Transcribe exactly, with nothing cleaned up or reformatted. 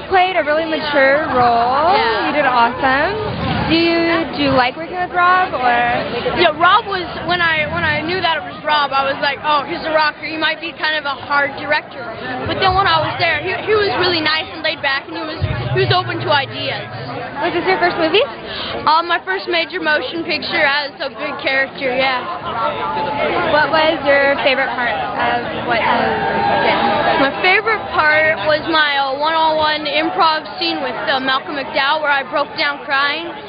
played a really mature role. Yeah. You did awesome. Do you do you like working with Rob, or? Yeah, Rob was, when I when I knew that it was Rob, I was like, oh, he's a rocker. He might be kind of a hard director. But then when I was there, he, he was really nice and laid back, and he was he was open to ideas. Was this your first movie? Um, my first major motion picture as a big character, yeah. What was your favorite part of what you did? My favorite part was my uh, one-on-one improv scene with uh, Malcolm McDowell, where I broke down crying.